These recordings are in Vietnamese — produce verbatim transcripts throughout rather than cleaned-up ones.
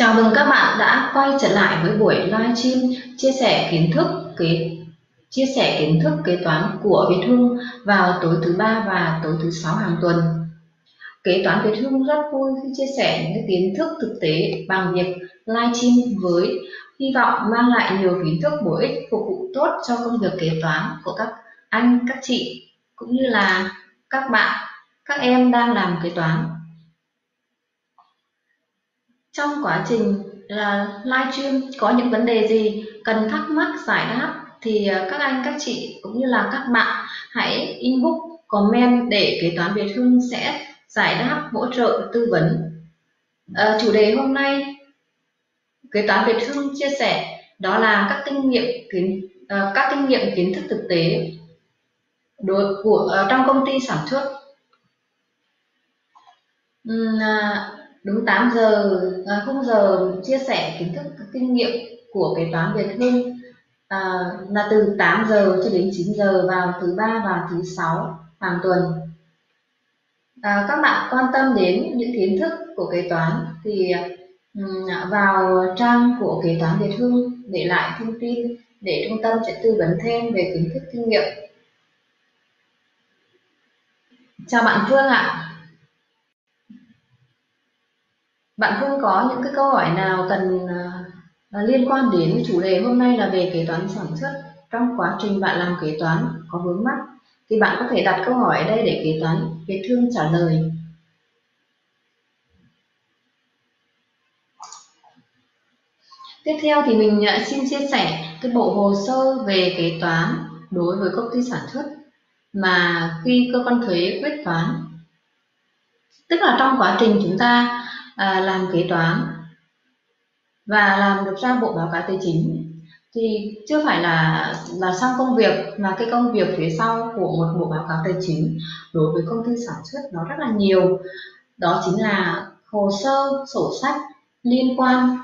Chào mừng các bạn đã quay trở lại với buổi livestream chia sẻ kiến thức kế chia sẻ kiến thức kế toán của Việt Hưng vào tối thứ ba và tối thứ sáu hàng tuần. Kế toán Việt Hưng rất vui khi chia sẻ những kiến thức thực tế bằng việc livestream với hy vọng mang lại nhiều kiến thức bổ ích phục vụ tốt cho công việc kế toán của các anh, các chị cũng như là các bạn, các em đang làm kế toán. Trong quá trình là livestream có những vấn đề gì cần thắc mắc giải đáp thì các anh, các chị cũng như là các bạn hãy inbox, comment để kế toán Việt Hưng sẽ giải đáp, hỗ trợ, tư vấn. À, chủ đề hôm nay kế toán Việt Hưng chia sẻ đó là các kinh nghiệm kiến uh, các kinh nghiệm kiến thức thực tế đối của uh, trong công ty sản xuất. Uhm, uh, đúng tám giờ à, khung giờ chia sẻ kiến thức kinh nghiệm của kế toán Việt Hưng à, là từ tám giờ cho đến chín giờ vào thứ ba và thứ sáu hàng tuần. À, các bạn quan tâm đến những kiến thức của kế toán thì um, vào trang của kế toán Việt Hưng để lại thông tin để trung tâm sẽ tư vấn thêm về kiến thức kinh nghiệm. Chào bạn Phương ạ. Bạn Phương có những cái câu hỏi nào cần uh, liên quan đến chủ đề hôm nay là về kế toán sản xuất, trong quá trình bạn làm kế toán có vướng mắc thì bạn có thể đặt câu hỏi ở đây để kế toán Việt Hưng trả lời. Tiếp theo thì mình uh, xin chia sẻ cái bộ hồ sơ về kế toán đối với công ty sản xuất mà khi cơ quan thuế quyết toán, tức là trong quá trình chúng ta uh, làm kế toán và làm được ra bộ báo cáo tài chính thì chưa phải là là xong công việc, mà cái công việc phía sau của một bộ báo cáo tài chính đối với công ty sản xuất nó rất là nhiều. Đó chính là hồ sơ, sổ sách liên quan.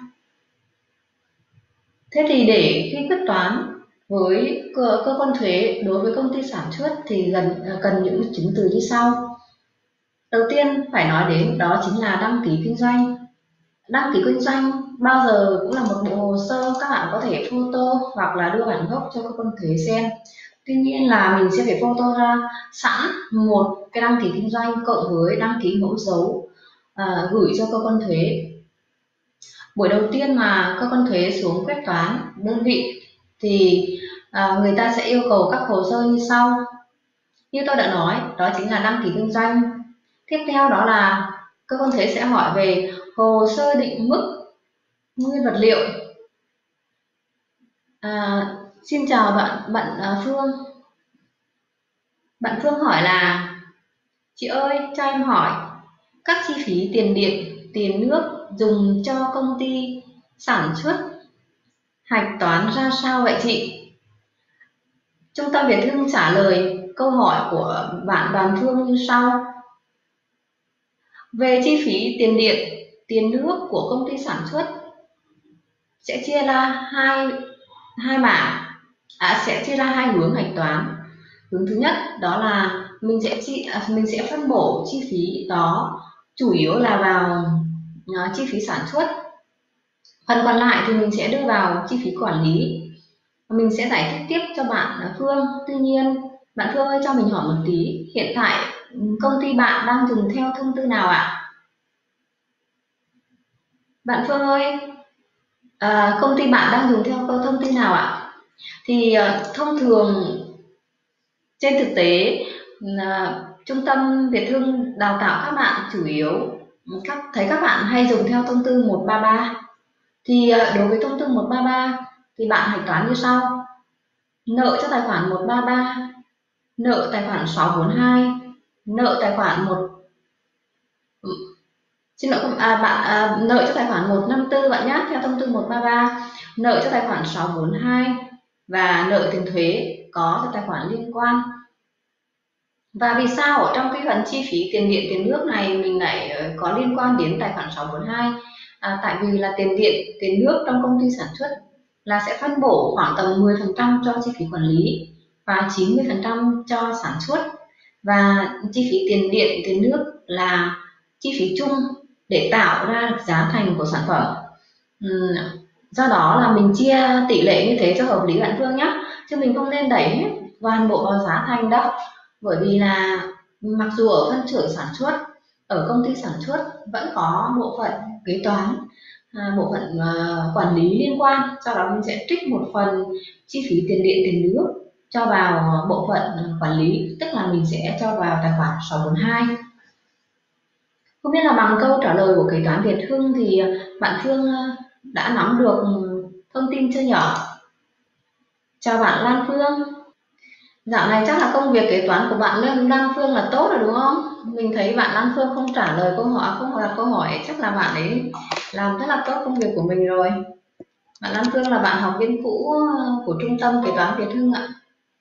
Thế thì để khi quyết toán với cơ, cơ quan thuế đối với công ty sản xuất thì gần cần những chứng từ như sau. Đầu tiên phải nói đến đó chính là đăng ký kinh doanh. Đăng ký kinh doanh bao giờ cũng là một bộ hồ sơ các bạn có thể photo hoặc là đưa bản gốc cho cơ quan thuế xem. Tuy nhiên là mình sẽ phải photo ra sẵn một cái đăng ký kinh doanh cộng với đăng ký mẫu dấu à, gửi cho cơ quan thuế. Buổi đầu tiên mà cơ quan thuế xuống quyết toán đơn vị thì à, người ta sẽ yêu cầu các hồ sơ như sau. Như tôi đã nói, đó chính là đăng ký kinh doanh. Tiếp theo đó là cơ quan thuế sẽ hỏi về hồ sơ định mức nguyên vật liệu. À, xin chào bạn bạn à, Phương. Bạn Phương hỏi là: chị ơi, cho em hỏi các chi phí tiền điện, tiền nước dùng cho công ty sản xuất hạch toán ra sao vậy chị? Trung tâm Việt Hưng trả lời câu hỏi của bạn Đoàn Phương như sau. Về chi phí tiền điện, tiền nước của công ty sản xuất sẽ chia ra hai hai mảng, à, sẽ chia ra hai hướng hạch toán. Hướng thứ nhất đó là mình sẽ chi, à, mình sẽ phân bổ chi phí đó chủ yếu là vào à, chi phí sản xuất. Phần còn lại thì mình sẽ đưa vào chi phí quản lý. Mình sẽ giải thích tiếp cho bạn Phương. Tuy nhiên bạn Phương ơi, cho mình hỏi một tí, hiện tại công ty bạn đang dùng theo thông tư nào ạ? Bạn Phương ơi, à, công ty bạn đang dùng theo thông tư nào ạ? Thì uh, thông thường trên thực tế uh, Trung tâm Việt Hưng đào tạo các bạn chủ yếu các thấy các bạn hay dùng theo thông tư một ba ba. Thì uh, đối với thông tư một ba ba thì bạn hạch toán như sau. Nợ cho tài khoản một ba ba, nợ tài khoản sáu bốn hai, nợ tài khoản một Xin lỗi à, bạn à, nợ cho tài khoản một năm tư bạn nhé, theo thông tư một ba ba, nợ cho tài khoản sáu bốn hai và nợ tiền thuế có cho tài khoản liên quan. Và vì sao ở trong cái phần chi phí tiền điện, tiền nước này mình lại có liên quan đến tài khoản sáu bốn hai? À, tại vì là tiền điện, tiền nước trong công ty sản xuất là sẽ phân bổ khoảng tầm mười phần trăm cho chi phí quản lý và chín mươi phần trăm cho sản xuất, và chi phí tiền điện, tiền nước là chi phí chung để tạo ra được giá thành của sản phẩm. Ừm, do đó là mình chia tỷ lệ như thế cho hợp lý bạn Phương nhé, chứ mình không nên đẩy hết toàn bộ vào giá thành đâu. Bởi vì là mặc dù ở phân xưởng sản xuất, ở công ty sản xuất vẫn có bộ phận kế toán, à, bộ phận à, quản lý liên quan, sau đó mình sẽ trích một phần chi phí tiền điện tiền nước cho vào bộ phận quản lý, tức là mình sẽ cho vào tài khoản sáu bốn hai. Không biết là bằng câu trả lời của kế toán Việt Hưng thì bạn Phương đã nắm được thông tin chưa nhỉ? Chào bạn Lan Phương. Dạo này chắc là công việc kế toán của bạn Lan Lan Phương là tốt rồi đúng không? Mình thấy bạn Lan Phương không trả lời câu hỏi, không đặt câu hỏi, chắc là bạn ấy làm rất là tốt công việc của mình rồi. Bạn Lan Phương là bạn học viên cũ của trung tâm kế toán Việt Hưng ạ.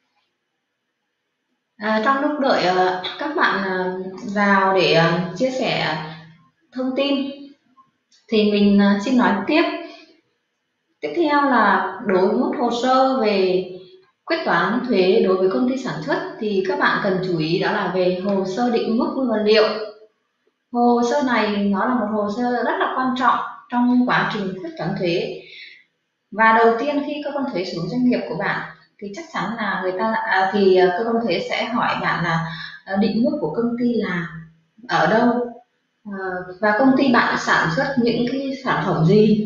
À, trong lúc đợi uh, các bạn uh, vào để uh, chia sẻ thông tin thì mình uh, xin nói tiếp. Tiếp theo là đối với một hồ sơ về quyết toán thuế đối với công ty sản xuất thì các bạn cần chú ý đó là về hồ sơ định mức nguyên vật liệu. Hồ sơ này nó là một hồ sơ rất là quan trọng trong quá trình quyết toán thuế. Và đầu tiên khi cơ quan thuế xuống doanh nghiệp của bạn thì chắc chắn là người ta à, thì cơ quan thuế sẽ hỏi bạn là định mức của công ty là ở đâu à, và công ty bạn sản xuất những cái sản phẩm gì.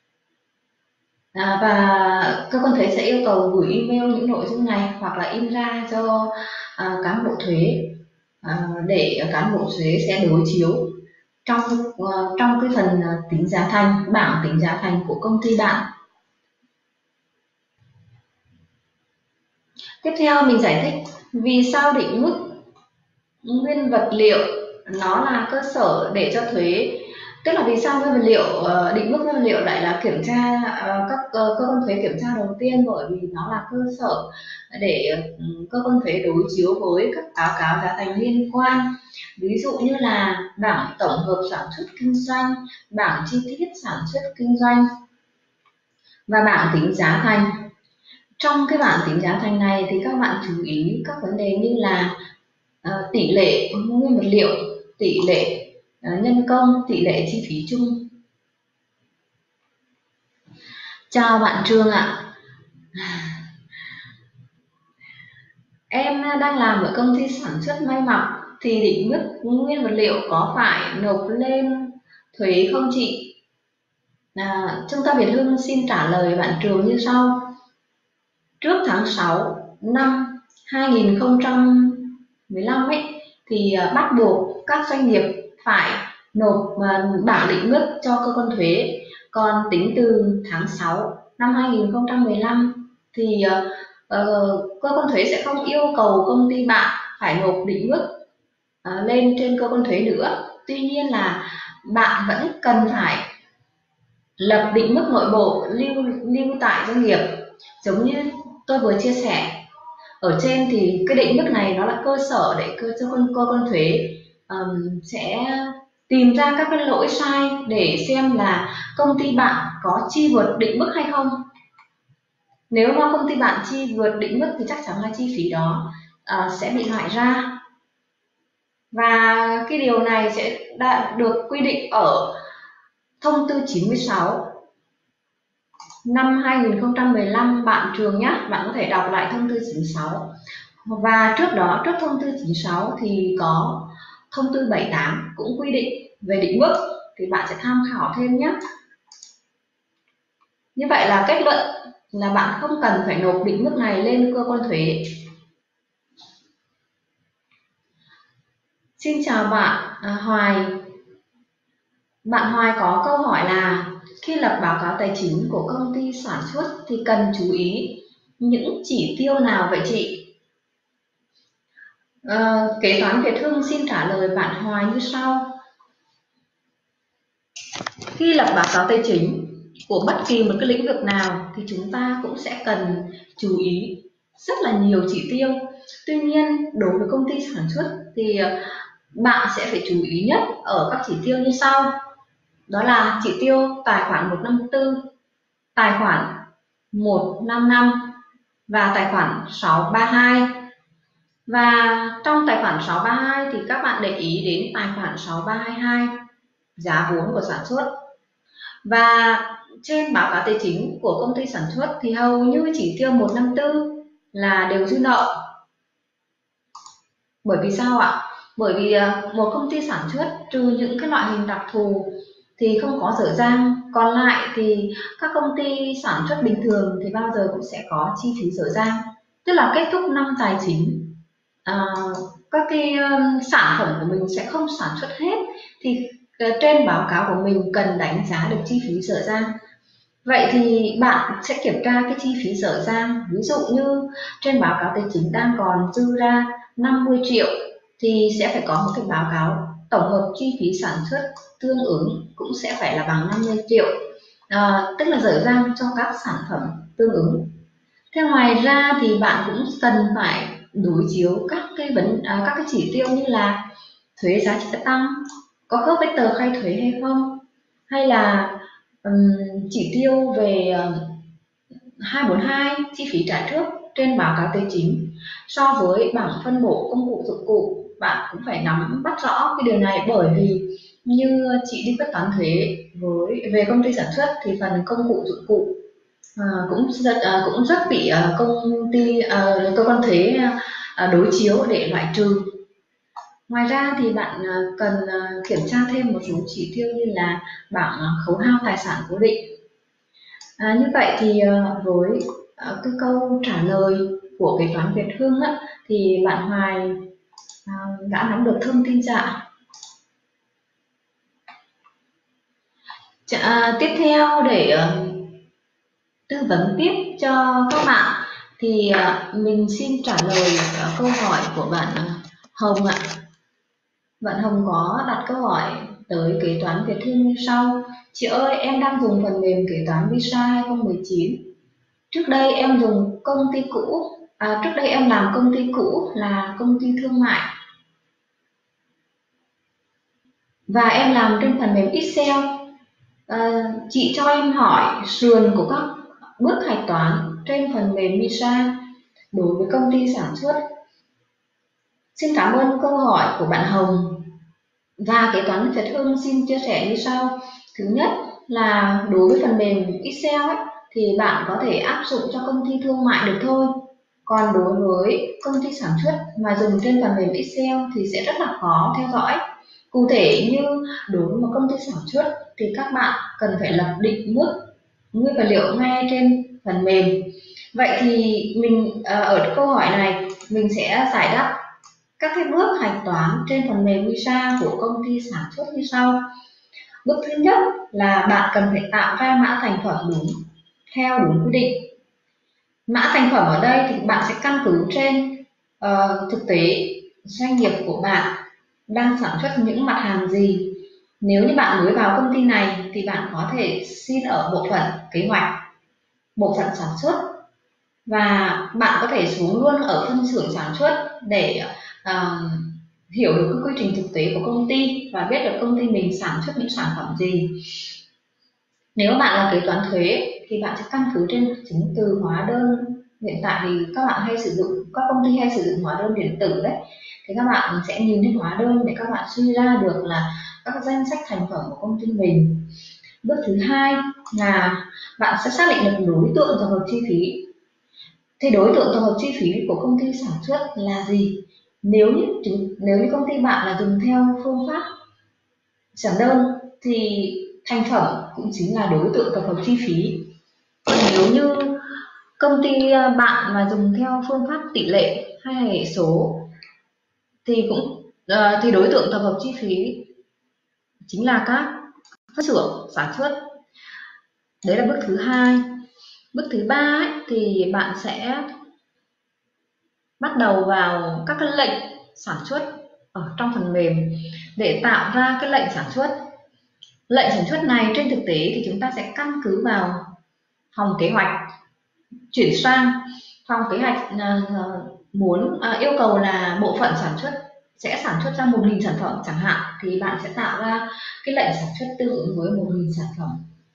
À, và cơ quan thuế sẽ yêu cầu gửi email những nội dung này hoặc là in ra cho à, cán bộ thuế à, để cán bộ thuế sẽ đối chiếu trong uh, trong cái phần tính giá thành, bảng tính giá thành của công ty bạn. Tiếp theo mình giải thích vì sao định mức nguyên vật liệu nó là cơ sở để cho thuế, tức là vì sao nguyên vật liệu định mức nguyên vật liệu lại là kiểm tra các cơ quan thuế kiểm tra đầu tiên, bởi vì nó là cơ sở để cơ quan thuế đối chiếu với các báo cáo giá thành liên quan, ví dụ như là bảng tổng hợp sản xuất kinh doanh, bảng chi tiết sản xuất kinh doanh và bảng tính giá thành. Trong cái bảng tính giá thành này thì các bạn chú ý các vấn đề như là uh, tỷ lệ nguyên vật liệu, tỷ lệ uh, nhân công, tỷ lệ chi phí chung. Chào bạn Trương ạ. Em đang làm ở công ty sản xuất may mặc thì định mức nguyên vật liệu có phải nộp lên thuế không chị? À, Trung tâm Việt Hưng xin trả lời bạn Trường như sau. Trước tháng sáu năm hai nghìn không trăm mười lăm ấy thì bắt buộc các doanh nghiệp phải nộp bảng định mức cho cơ quan thuế. Còn tính từ tháng sáu năm hai nghìn không trăm mười lăm thì uh, cơ quan thuế sẽ không yêu cầu công ty bạn phải nộp định mức uh, lên trên cơ quan thuế nữa. Tuy nhiên là bạn vẫn cần phải lập định mức nội bộ lưu lưu tại doanh nghiệp, giống như tôi vừa chia sẻ ở trên thì cái định mức này nó là cơ sở để cơ quan cơ quan thuế um, sẽ tìm ra các cái lỗi sai để xem là công ty bạn có chi vượt định mức hay không. Nếu mà công ty bạn chi vượt định mức thì chắc chắn là chi phí đó uh, sẽ bị loại ra, và cái điều này sẽ đã được quy định ở thông tư chín mươi sáu năm hai nghìn không trăm mười lăm bạn Trường nhé. Bạn có thể đọc lại thông tư chín mươi sáu. Và trước đó, trước thông tư chín mươi sáu thì có thông tư bảy mươi tám cũng quy định về định mức, thì bạn sẽ tham khảo thêm nhé. Như vậy là kết luận là bạn không cần phải nộp định mức này lên cơ quan thuế. Xin chào bạn à, Hoài. Bạn Hoài có câu hỏi là khi lập báo cáo tài chính của công ty sản xuất thì cần chú ý những chỉ tiêu nào vậy chị? À, kế toán Việt Hưng xin trả lời bạn Hoài như sau. Khi lập báo cáo tài chính của bất kỳ một cái lĩnh vực nào thì chúng ta cũng sẽ cần chú ý rất là nhiều chỉ tiêu. Tuy nhiên đối với công ty sản xuất thì bạn sẽ phải chú ý nhất ở các chỉ tiêu như sau. Đó là chỉ tiêu tài khoản một trăm năm mươi tư, tài khoản một trăm năm mươi lăm và tài khoản sáu trăm ba mươi hai. Và trong tài khoản sáu trăm ba mươi hai thì các bạn để ý đến tài khoản sáu trăm ba mươi hai, giá vốn của sản xuất. Và trên báo cáo tài chính của công ty sản xuất thì hầu như chỉ tiêu một năm tư là đều dư nợ. Bởi vì sao ạ? Bởi vì một công ty sản xuất trừ những cái loại hình đặc thù thì không có dở dang, còn lại thì các công ty sản xuất bình thường thì bao giờ cũng sẽ có chi phí dở dang. Tức là kết thúc năm tài chính, à, các cái um, sản phẩm của mình sẽ không sản xuất hết thì trên báo cáo của mình cần đánh giá được chi phí dở dang. Vậy thì bạn sẽ kiểm tra cái chi phí dở dang, ví dụ như trên báo cáo tài chính đang còn dư ra năm mươi triệu thì sẽ phải có một cái báo cáo tổng hợp chi phí sản xuất tương ứng cũng sẽ phải là bằng năm mươi triệu, à, tức là dở dang cho các sản phẩm tương ứng. Thế ngoài ra thì bạn cũng cần phải đối chiếu các cái vấn à, các cái chỉ tiêu như là thuế giá trị gia tăng có khớp với tờ khai thuế hay không, hay là um, chỉ tiêu về uh, hai bốn hai chi phí trả trước trên báo cáo tài chính so với bảng phân bổ công cụ dụng cụ. Bạn cũng phải nắm bắt rõ cái điều này, bởi vì như chị đi quyết toán thuế với về công ty sản xuất thì phần công cụ dụng cụ à, cũng rất à, cũng rất bị à, công ty à, cơ quan thuế à, đối chiếu để loại trừ. Ngoài ra thì bạn cần kiểm tra thêm một số chỉ tiêu như là bảng khấu hao tài sản cố định. À, như vậy thì với cái câu trả lời của kế toán Việt Hưng á, thì bạn Hoài à, đã nắm được thông tin chưa? À, tiếp theo để uh, tư vấn tiếp cho các bạn thì uh, mình xin trả lời uh, câu hỏi của bạn uh, Hồng ạ. Bạn Hồng có đặt câu hỏi tới kế toán Việt Hưng như sau: chị ơi, em đang dùng phần mềm kế toán Visa hai không một chín. Trước đây em dùng công ty cũ, à, trước đây em làm công ty cũ là công ty thương mại và em làm trên phần mềm Excel. À, chị cho em hỏi sườn của các bước hạch toán trên phần mềm Visa đối với công ty sản xuất. Xin cảm ơn câu hỏi của bạn Hồng. Và kế toán Việt Hưng xin chia sẻ như sau. Thứ nhất là đối với phần mềm Excel ấy, thì bạn có thể áp dụng cho công ty thương mại được thôi. Còn đối với công ty sản xuất mà dùng trên phần mềm Excel thì sẽ rất là khó theo dõi. Cụ thể như đối với một công ty sản xuất thì các bạn cần phải lập định mức nguyên vật liệu ngay trên phần mềm. Vậy thì mình ở câu hỏi này mình sẽ giải đáp các cái bước hạch toán trên phần mềm Visa của công ty sản xuất như sau. Bước thứ nhất là bạn cần phải tạo ra mã thành phẩm đúng theo đúng quy định. Mã thành phẩm ở đây thì bạn sẽ căn cứ trên uh, thực tế doanh nghiệp của bạn đang sản xuất những mặt hàng gì. Nếu như bạn mới vào công ty này thì bạn có thể xin ở bộ phận kế hoạch, bộ phận sản xuất, và bạn có thể xuống luôn ở phân xưởng sản xuất để uh, hiểu được cái quy trình thực tế của công ty và biết được công ty mình sản xuất những sản phẩm gì. Nếu bạn là kế toán thuế thì bạn sẽ căn cứ trên chứng từ hóa đơn. Hiện tại thì các bạn hay sử dụng, các công ty hay sử dụng hóa đơn điện tử đấy, thì các bạn sẽ nhìn thấy hóa đơn để các bạn suy ra được là các danh sách thành phẩm của công ty mình. Bước thứ hai là bạn sẽ xác định được đối tượng tổng hợp chi phí. Thì đối tượng tổng hợp chi phí của công ty sản xuất là gì? Nếu như nếu như công ty bạn là dùng theo phương pháp giản đơn thì thành phẩm cũng chính là đối tượng tổng hợp chi phí. Nếu như công ty bạn mà dùng theo phương pháp tỷ lệ hay hệ số thì cũng uh, thì đối tượng tổng hợp chi phí chính là các phân xưởng sản xuất. Đấy là bước thứ hai. Bước thứ ba ấy, thì bạn sẽ bắt đầu vào các cái lệnh sản xuất ở trong phần mềm để tạo ra cái lệnh sản xuất. Lệnh sản xuất này trên thực tế thì chúng ta sẽ căn cứ vào phòng kế hoạch, chuyển sang phòng kế hoạch uh, muốn uh, yêu cầu là bộ phận sản xuất sẽ sản xuất ra một nghìn sản phẩm chẳng hạn, thì bạn sẽ tạo ra cái lệnh sản xuất tương ứng với một nghìn sản phẩm.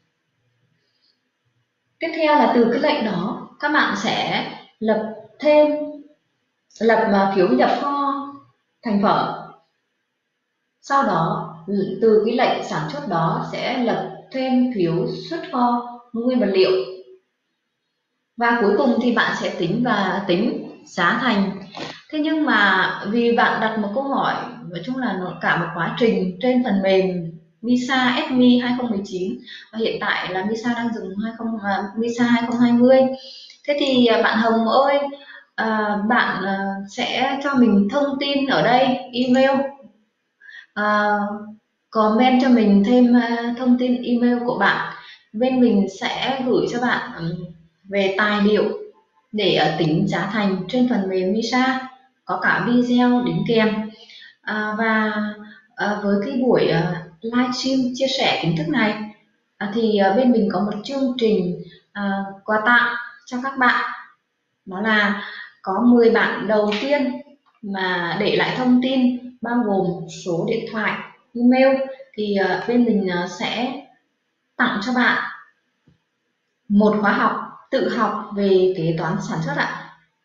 Tiếp theo là từ cái lệnh đó các bạn sẽ lập thêm lập phiếu nhập kho thành phẩm. Sau đó từ cái lệnh sản xuất đó sẽ lập thêm phiếu xuất kho nguyên vật liệu. Và cuối cùng thì bạn sẽ tính và tính giá thành. Thế nhưng mà vì bạn đặt một câu hỏi, nói chung là nó cả một quá trình trên phần mềm MISA ét em i hai không một chín, và hiện tại là MISA đang dùng hai không, uh, MISA hai không hai không. Thế thì bạn Hồng ơi, à, bạn uh, sẽ cho mình thông tin ở đây, email, uh, comment cho mình thêm uh, thông tin email của bạn. Bên mình sẽ gửi cho bạn um, về tài liệu để uh, tính giá thành trên phần mềm MISA, có cả video đính kèm. À, và à, với cái buổi à, livestream chia sẻ kiến thức này, à, thì à, bên mình có một chương trình à, quà tặng cho các bạn, đó là có mười bạn đầu tiên mà để lại thông tin bao gồm số điện thoại, email, thì à, bên mình à, sẽ tặng cho bạn một khóa học tự học về kế toán sản xuất ạ.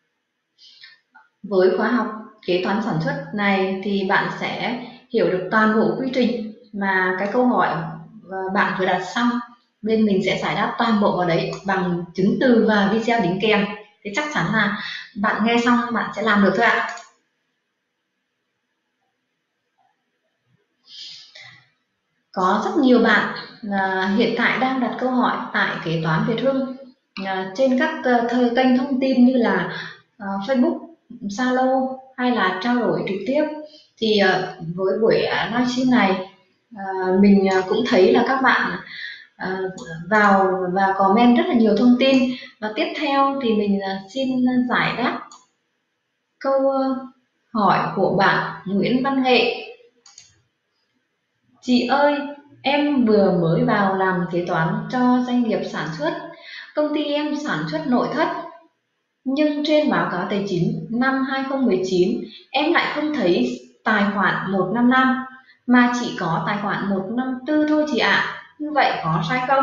Với khóa học kế toán sản xuất này thì bạn sẽ hiểu được toàn bộ quy trình mà cái câu hỏi bạn vừa đặt xong, bên mình sẽ giải đáp toàn bộ vào đấy bằng chứng từ và video đính kèm. Thì chắc chắn là bạn nghe xong bạn sẽ làm được thôi ạ. Có rất nhiều bạn à, hiện tại đang đặt câu hỏi tại kế toán Việt Hưng à, trên các uh, kênh thông tin như là uh, Facebook, Zalo hay là trao đổi trực tiếp. Thì uh, với buổi uh, livestream này, uh, mình uh, cũng thấy là các bạn uh, vào và comment rất là nhiều thông tin, và tiếp theo thì mình uh, xin giải đáp câu uh, hỏi của bạn Nguyễn Văn Nghệ. Chị ơi, em vừa mới vào làm kế toán cho doanh nghiệp sản xuất. Công ty em sản xuất nội thất, nhưng trên báo cáo tài chính năm hai không một chín em lại không thấy tài khoản một năm năm mà chỉ có tài khoản một năm tư thôi chị ạ. À. Như vậy có sai không?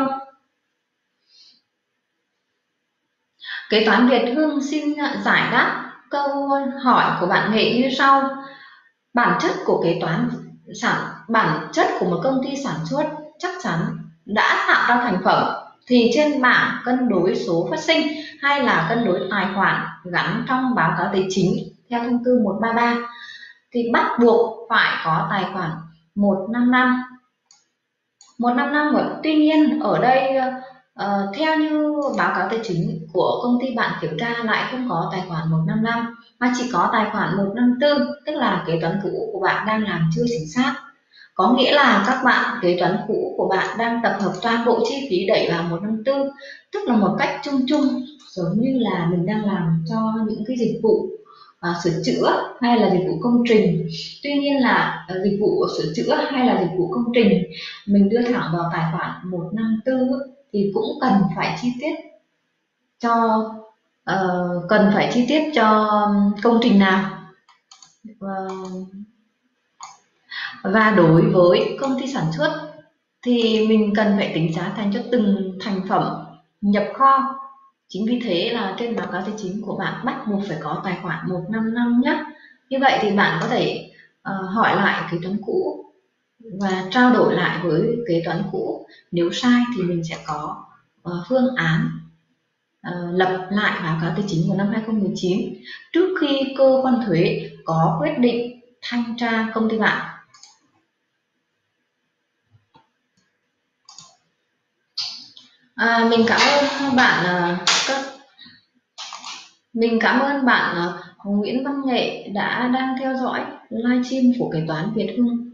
Kế toán Việt Hưng xin giải đáp câu hỏi của bạn Nghệ như sau. Bản chất của kế toán sản bản chất của một công ty sản xuất chắc chắn đã tạo ra thành phẩm, thì trên bảng cân đối số phát sinh hay là cân đối tài khoản gắn trong báo cáo tài chính theo thông tư một ba ba thì bắt buộc phải có tài khoản một năm năm. một năm năm rồi. Tuy nhiên ở đây uh, theo như báo cáo tài chính của công ty bạn kiểm tra lại không có tài khoản một năm năm mà chỉ có tài khoản một năm tư, tức là kế toán cũ của bạn đang làm chưa chính xác. Có nghĩa là các bạn kế toán cũ của bạn đang tập hợp toàn bộ chi phí đẩy vào một năm tư, tức là một cách chung chung giống như là mình đang làm cho những cái dịch vụ à, sửa chữa hay là dịch vụ công trình. Tuy nhiên là à, dịch vụ sửa chữa hay là dịch vụ công trình mình đưa thẳng vào tài khoản một năm tư thì cũng cần phải chi tiết cho uh, cần phải chi tiết cho công trình nào. Uh, và đối với công ty sản xuất thì mình cần phải tính giá thành cho từng thành phẩm nhập kho. Chính vì thế là trên báo cáo tài chính của bạn bắt buộc phải có tài khoản một năm năm nhé. Như vậy thì bạn có thể uh, hỏi lại kế toán cũ và trao đổi lại với kế toán cũ. Nếu sai thì mình sẽ có uh, phương án uh, lập lại báo cáo tài chính của năm hai không một chín trước khi cơ quan thuế có quyết định thanh tra công ty bạn. À, mình cảm ơn bạn uh, các mình cảm ơn bạn uh, Nguyễn Văn Nghệ đã đang theo dõi livestream của kế toán Việt Hưng.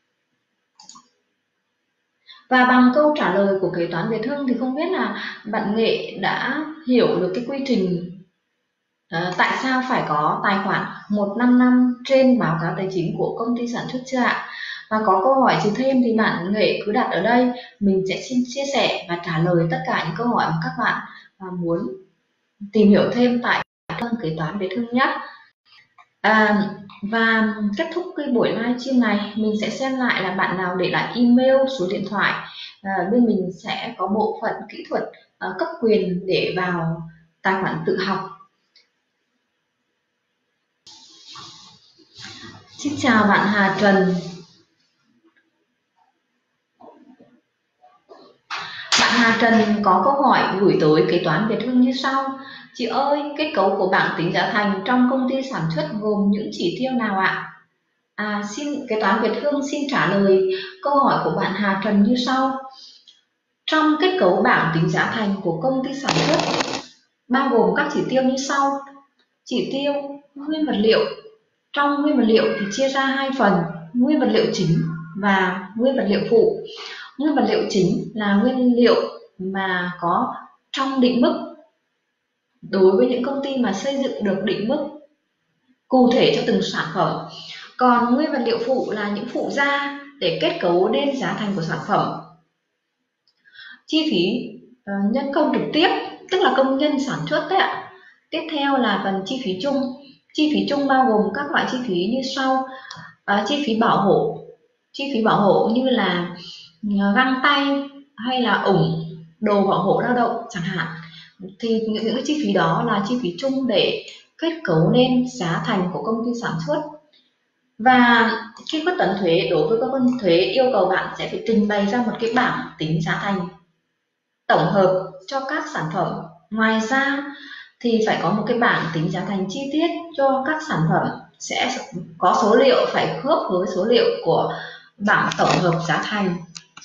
Và bằng câu trả lời của kế toán Việt Hưng thì không biết là bạn Nghệ đã hiểu được cái quy trình uh, tại sao phải có tài khoản một năm năm trên báo cáo tài chính của công ty sản xuất chưa ạ? Và có câu hỏi gì thêm thì bạn Nghệ cứ đặt ở đây, mình sẽ xin chia sẻ và trả lời tất cả những câu hỏi mà các bạn uh, muốn tìm hiểu thêm tại kế toán Việt Hưng nhé. À, và kết thúc cái buổi livestream này mình sẽ xem lại là bạn nào để lại email, số điện thoại, à, bên mình sẽ có bộ phận kỹ thuật à, cấp quyền để vào tài khoản tự học. Xin chào bạn Hà Trần. Hà Trần có câu hỏi gửi tới kế toán Việt Hưng như sau: chị ơi, kết cấu của bảng tính giá thành trong công ty sản xuất gồm những chỉ tiêu nào ạ? À, xin kế toán Việt Hưng xin trả lời câu hỏi của bạn Hà Trần như sau. Trong kết cấu bảng tính giá thành của công ty sản xuất bao gồm các chỉ tiêu như sau. Chỉ tiêu nguyên vật liệu. Trong nguyên vật liệu thì chia ra hai phần, nguyên vật liệu chính và nguyên vật liệu phụ. Nguyên vật liệu chính là nguyên liệu mà có trong định mức đối với những công ty mà xây dựng được định mức cụ thể cho từng sản phẩm. Còn nguyên vật liệu phụ là những phụ gia để kết cấu nên giá thành của sản phẩm. Chi phí uh, nhân công trực tiếp, tức là công nhân sản xuất đấy ạ. Tiếp theo là phần chi phí chung. Chi phí chung bao gồm các loại chi phí như sau. Uh, chi phí bảo hộ. Chi phí bảo hộ như là găng tay hay là ủng, đồ bảo hộ lao động chẳng hạn. Thì những, những chi phí đó là chi phí chung để kết cấu nên giá thành của công ty sản xuất. Và khi quyết toán thuế, đối với cơ quan thuế yêu cầu bạn sẽ phải trình bày ra một cái bảng tính giá thành tổng hợp cho các sản phẩm. Ngoài ra thì phải có một cái bảng tính giá thành chi tiết cho các sản phẩm, sẽ có số liệu phải khớp với số liệu của bảng tổng hợp giá thành.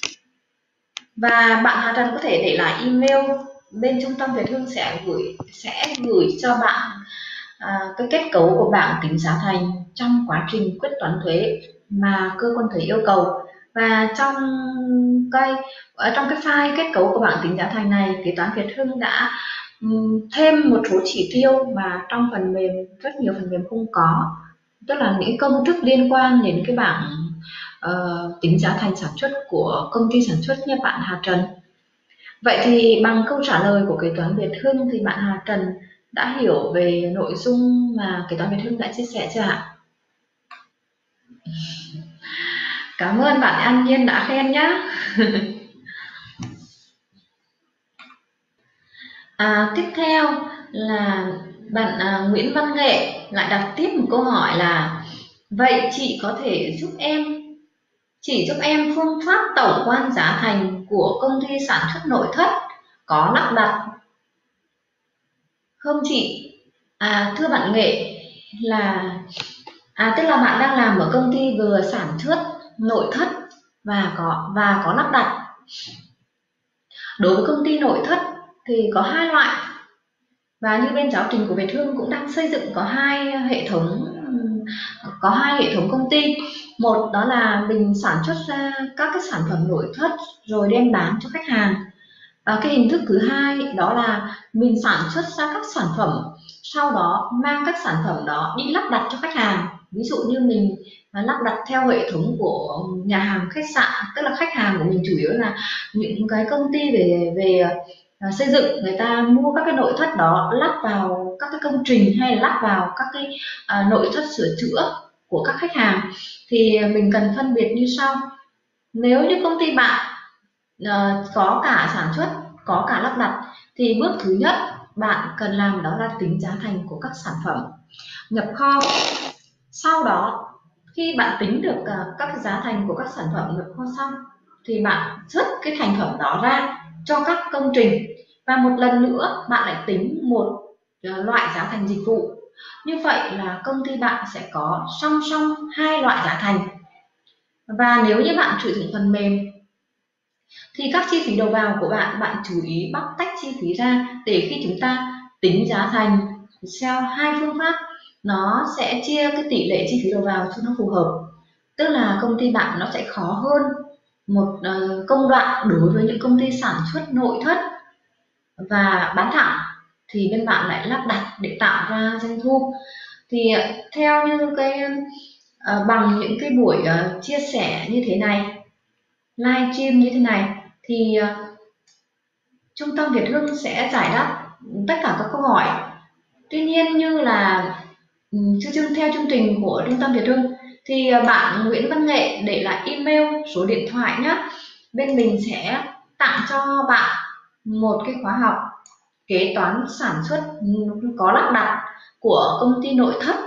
Và bạn Hà Trần có thể để lại email, bên Trung tâm Việt Hưng sẽ gửi sẽ gửi cho bạn à, cái kết cấu của bảng tính giá thành trong quá trình quyết toán thuế mà cơ quan thuế yêu cầu. Và trong cái ở trong cái file kết cấu của bảng tính giá thành này, kế toán Việt Hưng đã um, thêm một số chỉ tiêu mà trong phần mềm, rất nhiều phần mềm không có, tức là những công thức liên quan đến cái bảng uh, tính giá thành sản xuất của công ty sản xuất như bạn Hà Trần. Vậy thì bằng câu trả lời của kế toán Việt Hưng thì bạn Hà Trần đã hiểu về nội dung mà kế toán Việt Hưng đã chia sẻ chưa ạ? Cảm ơn bạn An Nhiên đã khen nhé. À, tiếp theo là bạn à, Nguyễn Văn Nghệ lại đặt tiếp một câu hỏi là: vậy chị có thể giúp em chỉ giúp em phương pháp tổng quan giá thành của công ty sản xuất nội thất có lắp đặt không chị? À, thưa bạn Nghệ, là à, tức là bạn đang làm ở công ty vừa sản xuất nội thất và có và có lắp đặt. Đối với công ty nội thất thì có hai loại, và như bên giáo trình của Việt Hưng cũng đang xây dựng có hai hệ thống có hai hệ thống công ty. Một đó là mình sản xuất ra các cái sản phẩm nội thất rồi đem bán cho khách hàng. Và cái hình thức thứ hai đó là mình sản xuất ra các sản phẩm, sau đó mang các sản phẩm đó đi lắp đặt cho khách hàng. Ví dụ như mình lắp đặt theo hệ thống của nhà hàng khách sạn, tức là khách hàng của mình chủ yếu là những cái công ty về về uh, xây dựng, người ta mua các cái nội thất đó lắp vào các cái công trình hay là lắp vào các cái uh, nội thất sửa chữa của các khách hàng. Thì mình cần phân biệt như sau. Nếu như công ty bạn uh, có cả sản xuất, có cả lắp đặt, thì bước thứ nhất bạn cần làm đó là tính giá thành của các sản phẩm nhập kho. Sau đó khi bạn tính được uh, các giá thành của các sản phẩm nhập kho xong thì bạn xuất cái thành phẩm đó ra cho các công trình, và một lần nữa bạn lại tính một uh, loại giá thành dịch vụ. Như vậy là công ty bạn sẽ có song song hai loại giá thành. Và nếu như bạn sử dụng phần mềm thì các chi phí đầu vào của bạn, bạn chú ý bóc tách chi phí ra để khi chúng ta tính giá thành theo hai phương pháp, nó sẽ chia cái tỷ lệ chi phí đầu vào cho nó phù hợp. Tức là công ty bạn nó sẽ khó hơn một công đoạn đối với những công ty sản xuất nội thất và bán thẳng, thì bên bạn lại lắp đặt để tạo ra doanh thu. Thì theo như cái uh, bằng những cái buổi uh, chia sẻ như thế này, live stream như thế này, thì uh, Trung tâm Việt Hưng sẽ giải đáp tất cả các câu hỏi. Tuy nhiên như là um, theo chương trình của Trung tâm Việt Hưng thì uh, bạn Nguyễn Văn Nghệ để lại email, số điện thoại nhé. Bên mình sẽ tặng cho bạn một cái khóa học kế toán sản xuất có lắp đặt của công ty nội thất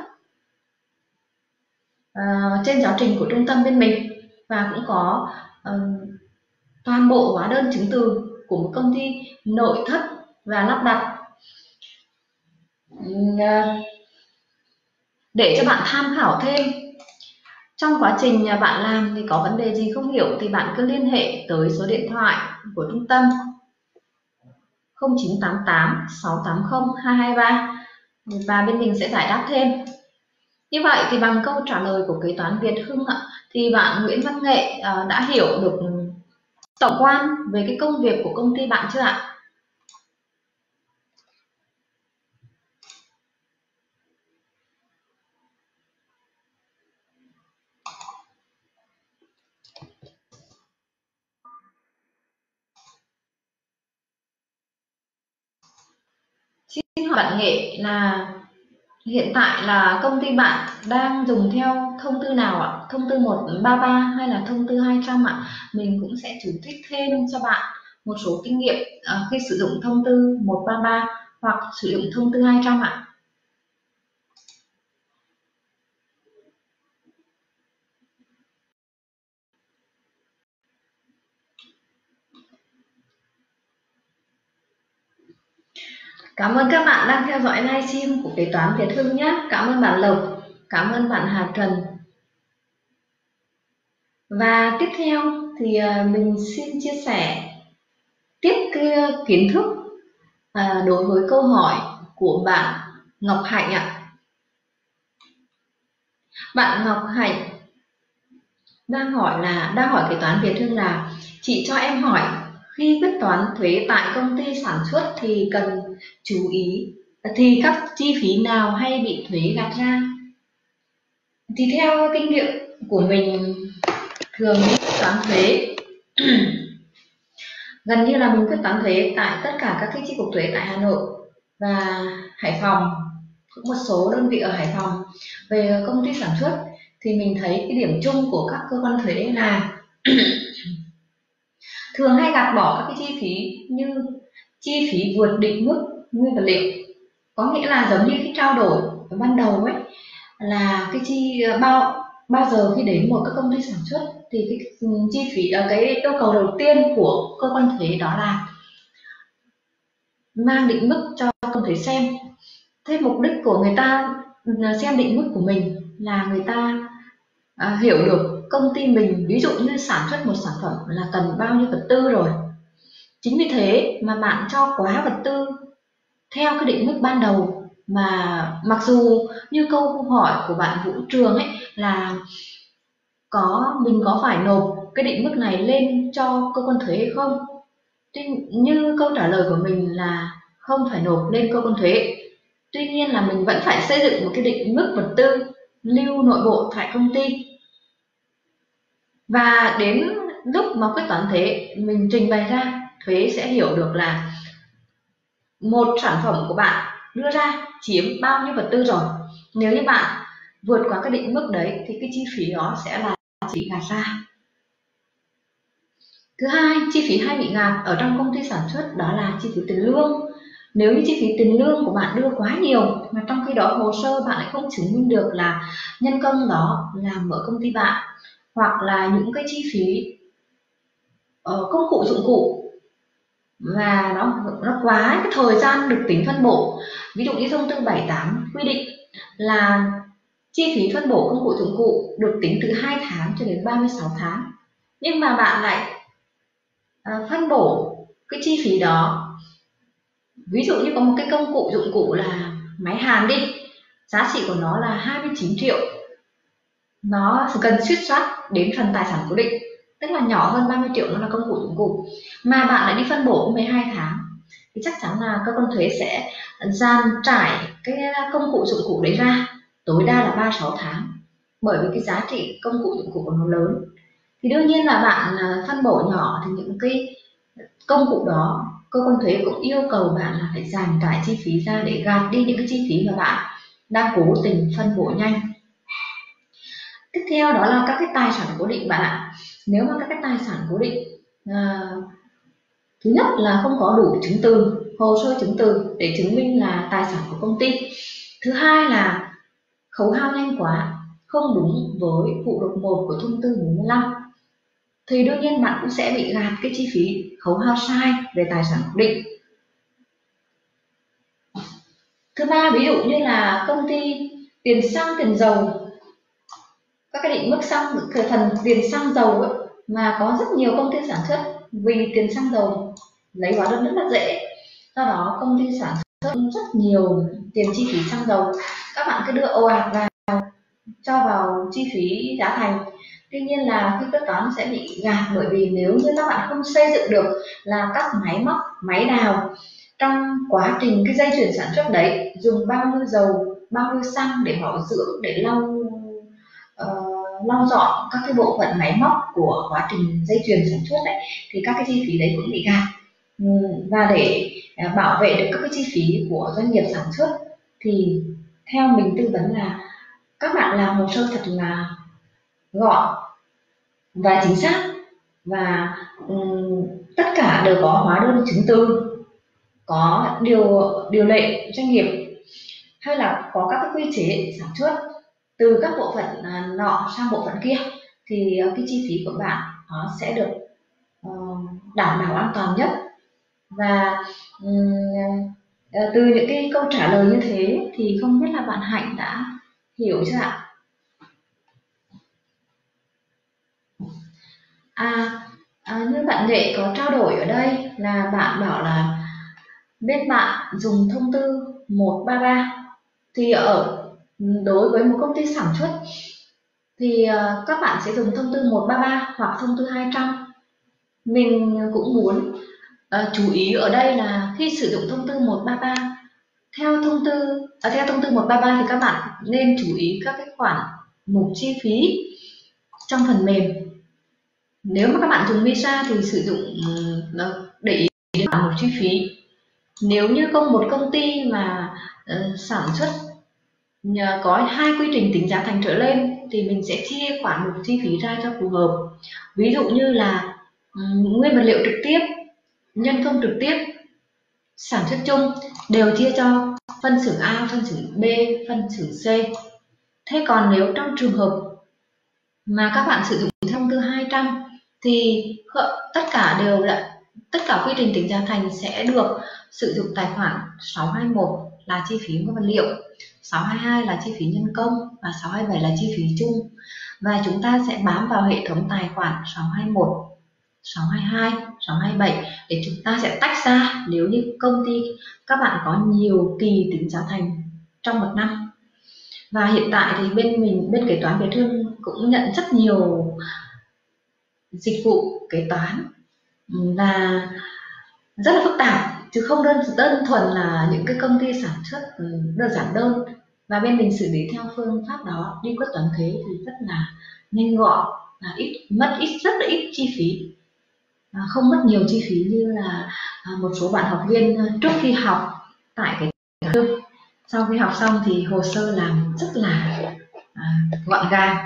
uh, trên giáo trình của trung tâm bên mình, và cũng có uh, toàn bộ hóa đơn chứng từ của một công ty nội thất và lắp đặt. Để cho bạn tham khảo thêm, trong quá trình bạn làm thì có vấn đề gì không hiểu thì bạn cứ liên hệ tới số điện thoại của trung tâm không chín tám tám sáu tám không hai hai ba và bên mình sẽ giải đáp thêm. Như vậy thì bằng câu trả lời của kế toán Việt Hưng thì bạn Nguyễn Văn Nghệ đã hiểu được tổng quan về cái công việc của công ty bạn chưa ạ? Xin hỏi bạn Nghệ là hiện tại là công ty bạn đang dùng theo thông tư nào ạ? Thông tư một ba ba hay là thông tư hai trăm ạ? Mình cũng sẽ giải thích thêm cho bạn một số kinh nghiệm uh, khi sử dụng thông tư một ba ba hoặc sử dụng thông tư hai trăm ạ. Cảm ơn các bạn đang theo dõi livestream của kế toán Việt Hưng nhé. Cảm ơn bạn Lộc, cảm ơn bạn Hà Trần. Và tiếp theo thì mình xin chia sẻ tiếp cái kiến thức à, đối với câu hỏi của bạn Ngọc Hạnh ạ. Bạn Ngọc Hạnh đang hỏi là đang hỏi kế toán Việt Hưng là chị cho em hỏi khi quyết toán thuế tại công ty sản xuất thì cần chú ý thì các chi phí nào hay bị thuế gạt ra? Thì theo kinh nghiệm của mình thường đi quyết toán thuế gần như là mình quyết toán thuế tại tất cả các cái chi cục thuế tại Hà Nội và Hải Phòng, cũng một số đơn vị ở Hải Phòng. Về công ty sản xuất thì mình thấy cái điểm chung của các cơ quan thuế là thường hay gạt bỏ các cái chi phí như chi phí vượt định mức nguyên vật liệu, có nghĩa là giống như cái trao đổi ban đầu ấy, là cái chi bao bao giờ khi đến một cái công ty sản xuất thì cái chi phí cái yêu cầu đầu tiên của cơ quan thuế đó là mang định mức cho cơ quan thuế xem. Thế mục đích của người ta xem định mức của mình là người ta à, hiểu được công ty mình ví dụ như sản xuất một sản phẩm là cần bao nhiêu vật tư rồi. Chính vì thế mà bạn cho quá vật tư theo cái định mức ban đầu, mà mặc dù như câu hỏi của bạn Vũ Trường ấy là có mình có phải nộp cái định mức này lên cho cơ quan thuế hay không, tuy như câu trả lời của mình là không phải nộp lên cơ quan thuế. Tuy nhiên là mình vẫn phải xây dựng một cái định mức vật tư lưu nội bộ tại công ty, và đến lúc mà quyết toán thuế mình trình bày ra, thuế sẽ hiểu được là một sản phẩm của bạn đưa ra chiếm bao nhiêu vật tư rồi. Nếu như bạn vượt qua cái định mức đấy thì cái chi phí đó sẽ là chi phí gạt ra. Thứ hai, chi phí hay bị gạt ở trong công ty sản xuất đó là chi phí tiền lương. Nếu như chi phí tiền lương của bạn đưa quá nhiều mà trong khi đó hồ sơ bạn lại không chứng minh được là nhân công đó làm ở công ty bạn, hoặc là những cái chi phí uh, công cụ dụng cụ và nó nó quá cái thời gian được tính phân bổ, ví dụ như thông tư bảy mươi tám quy định là chi phí phân bổ công cụ dụng cụ được tính từ hai tháng cho đến ba mươi sáu tháng, nhưng mà bạn lại uh, phân bổ cái chi phí đó, ví dụ như có một cái công cụ dụng cụ là máy hàn đi, giá trị của nó là hai mươi chín triệu, nó cần suýt soát đến phần tài sản cố định, tức là nhỏ hơn ba mươi triệu, nó là công cụ dụng cụ, mà bạn lại đi phân bổ mười hai tháng thì chắc chắn là cơ quan thuế sẽ dàn trải cái công cụ dụng cụ đấy ra tối đa là ba mươi sáu tháng, bởi vì cái giá trị công cụ dụng cụ của nó lớn. Thì đương nhiên là bạn phân bổ nhỏ thì những cái công cụ đó cơ quan thuế cũng yêu cầu bạn là phải dàn trải chi phí ra để gạt đi những cái chi phí mà bạn đang cố tình phân bổ nhanh. Tiếp theo đó là các cái tài sản cố định bạn ạ. Nếu mà các cái tài sản cố định à, thứ nhất là không có đủ chứng từ, hồ sơ chứng từ để chứng minh là tài sản của công ty. Thứ hai là khấu hao nhanh quá, không đúng với phụ lục một của thông tư bốn mươi lăm. thì đương nhiên bạn cũng sẽ bị gạt cái chi phí khấu hao sai về tài sản cố định. Thứ ba, ví dụ như là công ty tiền xăng tiền dầu, các cái định mức xăng, cái phần tiền xăng dầu ấy, mà có rất nhiều công ty sản xuất, vì tiền xăng dầu lấy hóa đơn rất là dễ, do đó công ty sản xuất rất nhiều tiền chi phí xăng dầu, các bạn cứ đưa ồ ạt vào cho vào chi phí giá thành. Tuy nhiên là khi quyết toán sẽ bị gạt, bởi vì nếu như các bạn không xây dựng được là các máy móc, máy đào trong quá trình cái dây chuyền sản xuất đấy dùng bao nhiêu dầu, bao nhiêu xăng để bảo dưỡng, để lau uh, lau dọn các cái bộ phận máy móc của quá trình dây chuyền sản xuất đấy, thì các cái chi phí đấy cũng bị gạt. Và để bảo vệ được các cái chi phí của doanh nghiệp sản xuất thì theo mình tư vấn là các bạn làm hồ sơ thật là gọn và chính xác, và um, tất cả đều có hóa đơn chứng từ, có điều điều lệ doanh nghiệp, hay là có các cái quy chế sản xuất từ các bộ phận uh, nọ sang bộ phận kia, thì uh, cái chi phí của bạn nó sẽ được uh, đảm bảo an toàn nhất. Và um, từ những cái câu trả lời như thế thì không biết là bạn Hạnh đã hiểu chưa ạ? À, à, như bạn Nghệ có trao đổi ở đây là bạn bảo là bên bạn dùng thông tư một ba ba, thì ở đối với một công ty sản xuất thì uh, các bạn sẽ dùng thông tư một ba ba hoặc thông tư hai trăm. Mình cũng muốn uh, chú ý ở đây là khi sử dụng thông tư một ba ba, theo thông tư à, theo thông tư một ba ba thì các bạn nên chú ý các cái khoản mục chi phí trong phần mềm. Nếu mà các bạn dùng Visa thì sử dụng để ý đến khoản mục chi phí. Nếu như công một công ty mà uh, sản xuất nhờ có hai quy trình tính giá thành trở lên thì mình sẽ chia khoản mục chi phí ra cho phù hợp. Ví dụ như là um, nguyên vật liệu trực tiếp, nhân công trực tiếp, sản xuất chung đều chia cho phân xưởng A, phân xưởng B, phân xưởng C. Thế còn nếu trong trường hợp mà các bạn sử dụng thông tư hai trăm thì tất cả đều là tất cả quy trình tính giá thành sẽ được sử dụng tài khoản sáu hai mốt là chi phí nguyên vật liệu, sáu hai hai là chi phí nhân công và sáu hai bảy là chi phí chung. Và chúng ta sẽ bám vào hệ thống tài khoản sáu hai mốt, sáu hai hai, sáu hai bảy để chúng ta sẽ tách ra nếu như công ty các bạn có nhiều kỳ tính giá thành trong một năm. Và hiện tại thì bên mình, bên kế toán Việt Hưng cũng nhận rất nhiều dịch vụ kế toán và rất là phức tạp, chứ không đơn đơn thuần là những cái công ty sản xuất đơn giản đơn. Và bên mình xử lý theo phương pháp đó, đi quyết toán thuế thì rất là nhanh gọn, là ít mất ít rất là ít chi phí, không mất nhiều chi phí như là một số bạn học viên trước khi học tại cái Hưng. Sau khi học xong thì hồ sơ làm rất là à, gọn gàng.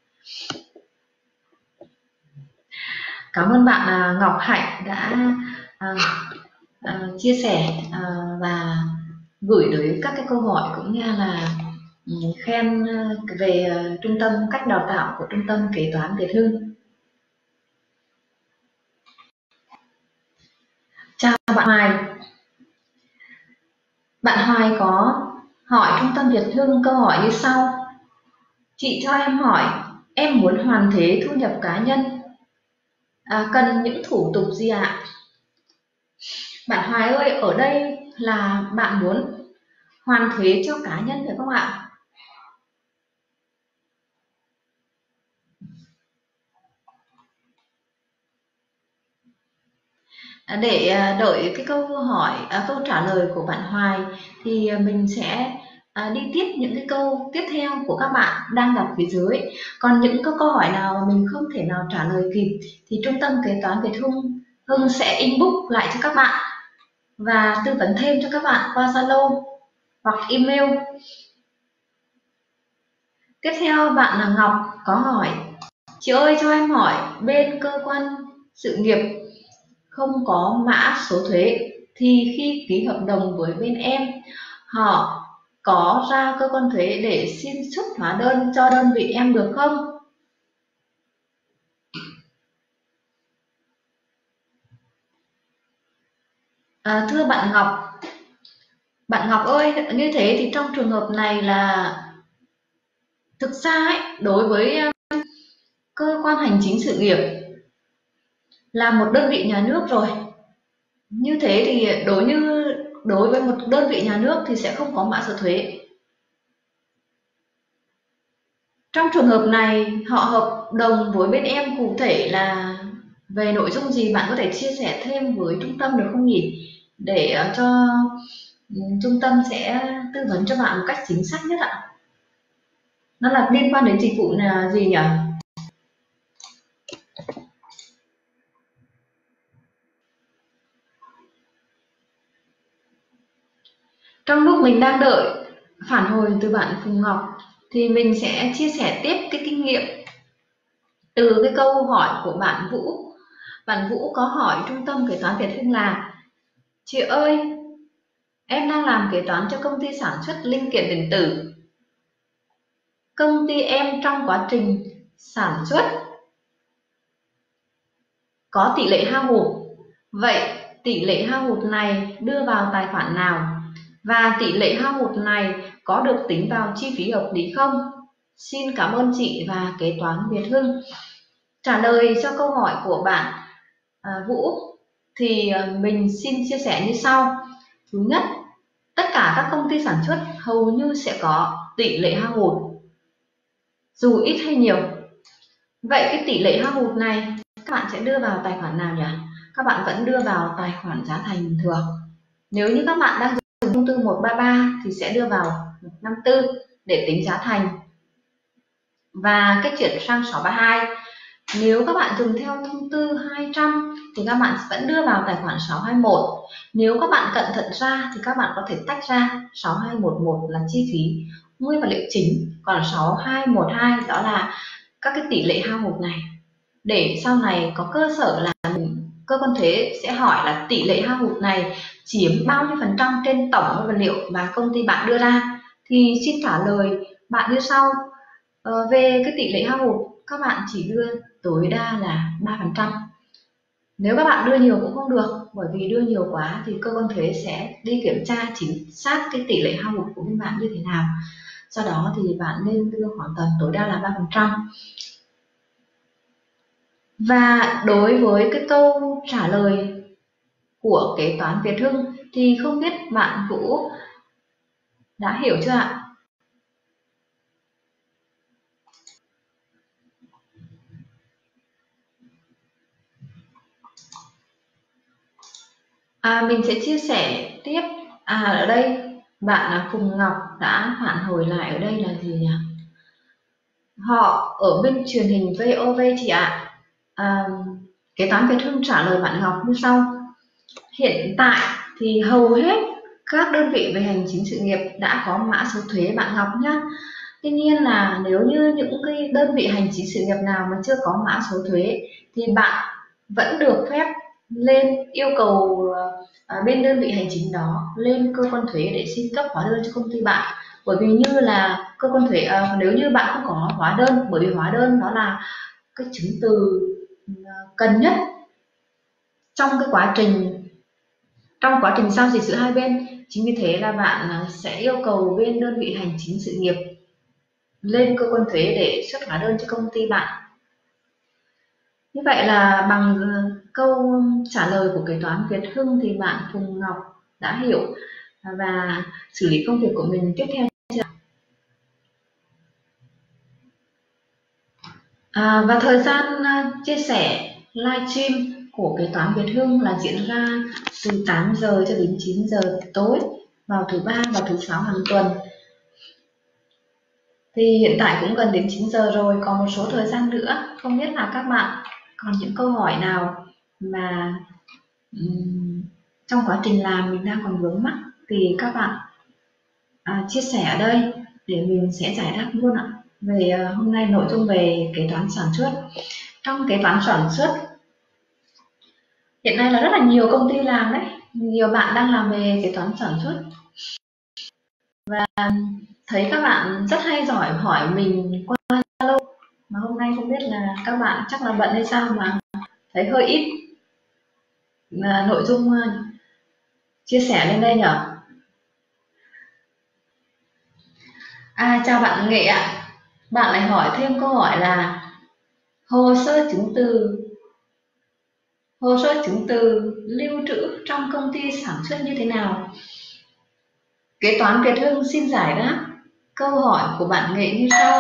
Cảm ơn bạn à, Ngọc Hạnh đã à, à, chia sẻ à, và gửi tới các cái câu hỏi cũng như là um, khen về uh, trung tâm cách đào tạo của trung tâm kế toán Việt Hưng. Chào bạn Hoài. Bạn Hoài có hỏi trung tâm Việt Hưng câu hỏi như sau: chị cho em hỏi, em muốn hoàn thuế thu nhập cá nhân, à, cần những thủ tục gì ạ? À? Bạn Hoài ơi, ở đây là bạn muốn hoàn thuế cho cá nhân phải không ạ? Để đợi cái câu hỏi, à, câu trả lời của bạn Hoài thì mình sẽ à, đi tiếp những cái câu tiếp theo của các bạn đang đọc phía dưới. Còn những câu câu hỏi nào mà mình không thể nào trả lời kịp thì trung tâm kế toán Việt Hưng Hưng sẽ inbox lại cho các bạn và tư vấn thêm cho các bạn qua Zalo hoặc email. Tiếp theo bạn là Ngọc có hỏi: chị ơi cho em hỏi, bên cơ quan sự nghiệp không có mã số thuế thì khi ký hợp đồng với bên em, họ có ra cơ quan thuế để xin xuất hóa đơn cho đơn vị em được không? À, thưa bạn Ngọc, bạn Ngọc ơi, như thế thì trong trường hợp này là thực ra ấy, đối với ờ, cơ quan hành chính sự nghiệp là một đơn vị nhà nước rồi. Như thế thì đối như đối với một đơn vị nhà nước thì sẽ không có mã số thuế. Trong trường hợp này, họ hợp đồng với bên em cụ thể là về nội dung gì, bạn có thể chia sẻ thêm với trung tâm được không nhỉ? Để ờ, cho ừ, trung tâm sẽ tư vấn cho bạn một cách chính xác nhất ạ. Nó là liên quan đến dịch vụ là gì nhỉ? Trong lúc mình đang đợi phản hồi từ bạn Phùng Ngọc thì mình sẽ chia sẻ tiếp cái kinh nghiệm từ cái câu hỏi của bạn Vũ. Bạn Vũ có hỏi trung tâm kế toán Việt Hưng là: chị ơi, em đang làm kế toán cho công ty sản xuất linh kiện điện tử. Công ty em trong quá trình sản xuất có tỷ lệ hao hụt. Vậy tỷ lệ hao hụt này đưa vào tài khoản nào? Và tỷ lệ hao hụt này có được tính vào chi phí hợp lý không? Xin cảm ơn chị và kế toán Việt Hưng. Trả lời cho câu hỏi của bạn à, Vũ thì à, mình xin chia sẻ như sau. Thứ nhất, tất cả các công ty sản xuất hầu như sẽ có tỷ lệ hao hụt, dù ít hay nhiều. Vậy cái tỷ lệ hao hụt này các bạn sẽ đưa vào tài khoản nào nhỉ? Các bạn vẫn đưa vào tài khoản giá thành bình thường. Nếu như các bạn đang dùng thông tư một ba ba thì sẽ đưa vào một năm tư để tính giá thành và cách chuyển sang sáu ba hai. Nếu các bạn dùng theo thông tư hai trăm thì các bạn vẫn đưa vào tài khoản sáu hai một. Nếu các bạn cẩn thận ra thì các bạn có thể tách ra sáu hai một một là chi phí nguyên vật liệu chính, còn sáu hai một hai đó là các cái tỷ lệ hao hụt này, để sau này có cơ sở là cơ quan thuế sẽ hỏi là tỷ lệ hao hụt này chiếm bao nhiêu phần trăm trên tổng nguyên vật liệu mà công ty bạn đưa ra, thì xin trả lời bạn như sau. Ờ, về cái tỷ lệ hao hụt các bạn chỉ đưa tối đa là ba phần trăm. Nếu các bạn đưa nhiều cũng không được, bởi vì đưa nhiều quá thì cơ quan thuế sẽ đi kiểm tra chính xác cái tỷ lệ hao hụt của bên bạn như thế nào. Do đó thì bạn nên đưa khoảng tầm tối đa là ba phần trăm. Và đối với cái câu trả lời của kế toán Việt Hưng thì không biết bạn Vũ đã hiểu chưa ạ? À, mình sẽ chia sẻ tiếp. À, ở đây bạn là Phùng Ngọc đã phản hồi lại ở đây là gì nhỉ? Họ ở bên truyền hình vê o vê chị ạ. À, kế toán Việt Hưng trả lời bạn Ngọc như sau. Hiện tại thì hầu hết các đơn vị về hành chính sự nghiệp đã có mã số thuế bạn Ngọc nhé. Tuy nhiên là nếu như những cái đơn vị hành chính sự nghiệp nào mà chưa có mã số thuế thì bạn vẫn được phép lên yêu cầu à, bên đơn vị hành chính đó lên cơ quan thuế để xin cấp hóa đơn cho công ty bạn. Bởi vì như là cơ quan thuế à, nếu như bạn không có hóa đơn, bởi vì hóa đơn đó là cái chứng từ cần nhất trong cái quá trình trong quá trình giao dịch giữa hai bên. Chính vì thế là bạn sẽ yêu cầu bên đơn vị hành chính sự nghiệp lên cơ quan thuế để xuất hóa đơn cho công ty bạn. Như vậy là bằng câu trả lời của kế toán Việt Hưng thì bạn Phùng Ngọc đã hiểu và xử lý công việc của mình tiếp theo. À, và thời gian chia sẻ livestream của kế toán Việt Hưng là diễn ra từ tám giờ cho đến chín giờ tối vào thứ ba và thứ sáu hàng tuần. Thì hiện tại cũng gần đến chín giờ rồi, còn một số thời gian nữa, không biết là các bạn còn những câu hỏi nào mà um, trong quá trình làm mình đang còn vướng mắc thì các bạn à, chia sẻ ở đây để mình sẽ giải đáp luôn ạ. Về uh, hôm nay nội dung về kế toán sản xuất. Trong kế toán sản xuất hiện nay là rất là nhiều công ty làm đấy, nhiều bạn đang làm về kế toán sản xuất và thấy các bạn rất hay giỏi hỏi mình qua Zalo, mà hôm nay không biết là các bạn chắc là bận hay sao mà thấy hơi ít à, nội dung chia sẻ lên đây nhở. À, chào bạn Nghệ ạ. Bạn lại hỏi thêm câu hỏi là hồ sơ chứng từ hồ sơ chứng từ lưu trữ trong công ty sản xuất như thế nào? Kế toán Việt Hưng xin giải đáp câu hỏi của bạn Nghệ như sau.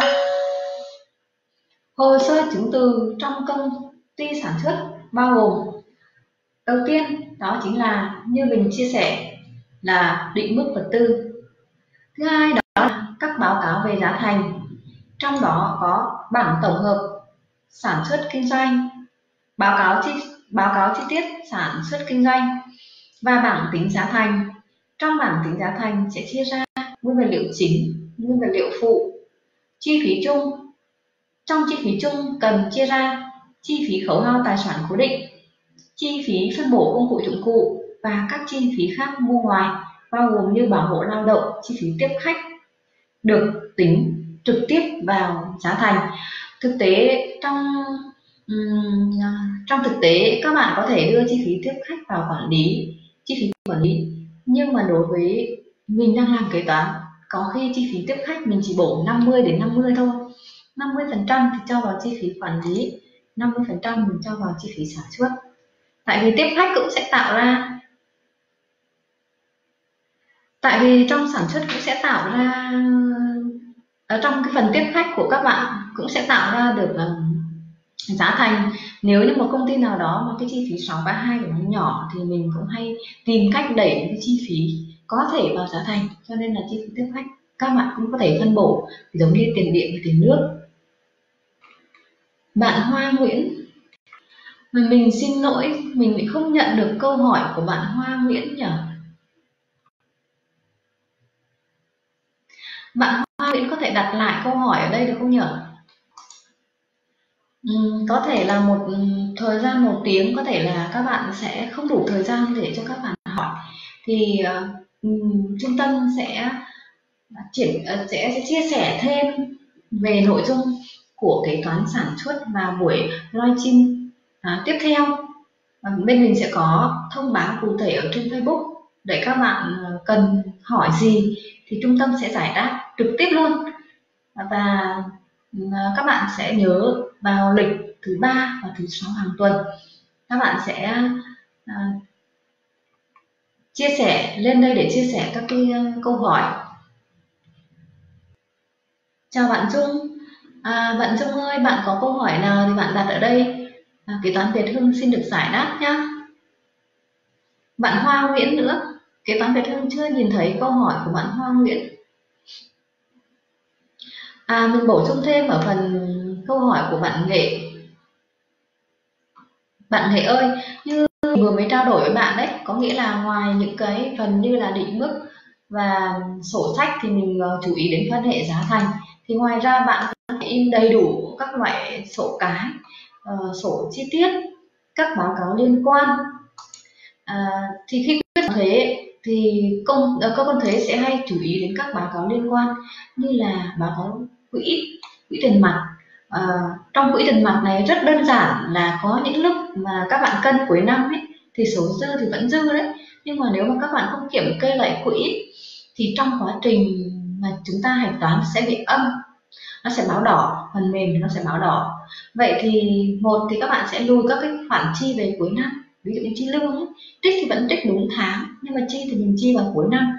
Hồ sơ chứng từ trong công ty sản xuất bao gồm, đầu tiên đó chính là như mình chia sẻ là định mức vật tư. Thứ hai đó là các báo cáo về giá thành, trong đó có bảng tổng hợp sản xuất kinh doanh, báo cáo chi báo cáo chi tiết sản xuất kinh doanh và bảng tính giá thành. Trong bảng tính giá thành sẽ chia ra nguyên vật liệu chính, nguyên vật liệu phụ, chi phí chung. Trong chi phí chung cần chia ra chi phí khấu hao tài sản cố định, chi phí phân bổ công cụ dụng cụ và các chi phí khác mua ngoài, bao gồm như bảo hộ lao động, chi phí tiếp khách, được tính trực tiếp vào giá thành. Thực tế trong um, trong thực tế các bạn có thể đưa chi phí tiếp khách vào quản lý, chi phí quản lý, nhưng mà đối với mình đang làm kế toán, có khi chi phí tiếp khách mình chỉ bổ năm mươi đến năm mươi thôi. năm mươi phần trăm thì cho vào chi phí quản lý, năm mươi phần trăm mình cho vào chi phí sản xuất. Tại vì tiếp khách cũng sẽ tạo ra tại vì trong sản xuất cũng sẽ tạo ra ở trong cái phần tiếp khách của các bạn cũng sẽ tạo ra được giá thành. Nếu như một công ty nào đó mà cái chi phí sáu ba hai của nó nhỏ thì mình cũng hay tìm cách đẩy cái chi phí có thể vào giá thành, cho nên là chi phí tiếp khách các bạn cũng có thể phân bổ giống như tiền điện và tiền nước. Bạn Hoa Nguyễn, mình xin lỗi mình lại không nhận được câu hỏi của bạn Hoa Nguyễn nhỉ. Bạn Hoa Nguyễn có thể đặt lại câu hỏi ở đây được không nhỉ? Uhm, có thể là một thời gian một tiếng, có thể là các bạn sẽ không đủ thời gian để cho các bạn hỏi, thì uh, trung tâm sẽ triển uh, sẽ, sẽ chia sẻ thêm về nội dung của kế toán sản xuất vào buổi livestream uh, tiếp theo. Uh, bên mình sẽ có thông báo cụ thể ở trên Facebook để các bạn uh, cần hỏi gì thì trung tâm sẽ giải đáp trực tiếp luôn. Và uh, các bạn sẽ nhớ vào lịch thứ ba và thứ sáu hàng tuần các bạn sẽ uh, chia sẻ lên đây để chia sẻ các cái uh, câu hỏi. Chào bạn Dung. À, bạn Dung ơi, bạn có câu hỏi nào thì bạn đặt ở đây, à, kế toán Việt Hưng xin được giải đáp nhé. Bạn Hoa Nguyễn nữa, kế toán Việt Hưng chưa nhìn thấy câu hỏi của bạn Hoa Nguyễn. À, mình bổ sung thêm ở phần câu hỏi của bạn Nghệ. Bạn Nghệ ơi, như vừa mới trao đổi với bạn đấy, có nghĩa là ngoài những cái phần như là định mức và sổ sách thì mình chú ý đến phân hệ giá thành, thì ngoài ra bạn có thể in đầy đủ các loại sổ cái, uh, sổ chi tiết, các báo cáo liên quan. À, thì khi quyết thuế thì công cơ quan thuế sẽ hay chú ý đến các báo cáo liên quan như là báo cáo quỹ quỹ tiền mặt. À, trong quỹ tiền mặt này rất đơn giản là có những lúc mà các bạn cân cuối năm ấy, thì số dư thì vẫn dư đấy, nhưng mà nếu mà các bạn không kiểm kê lại quỹ thì trong quá trình mà chúng ta hạch toán sẽ bị âm, nó sẽ báo đỏ, phần mềm thì nó sẽ báo đỏ. Vậy thì một thì các bạn sẽ lùi các cái khoản chi về cuối năm, ví dụ như chi lương ấy, trích thì vẫn trích đúng tháng nhưng mà chi thì mình chi vào cuối năm.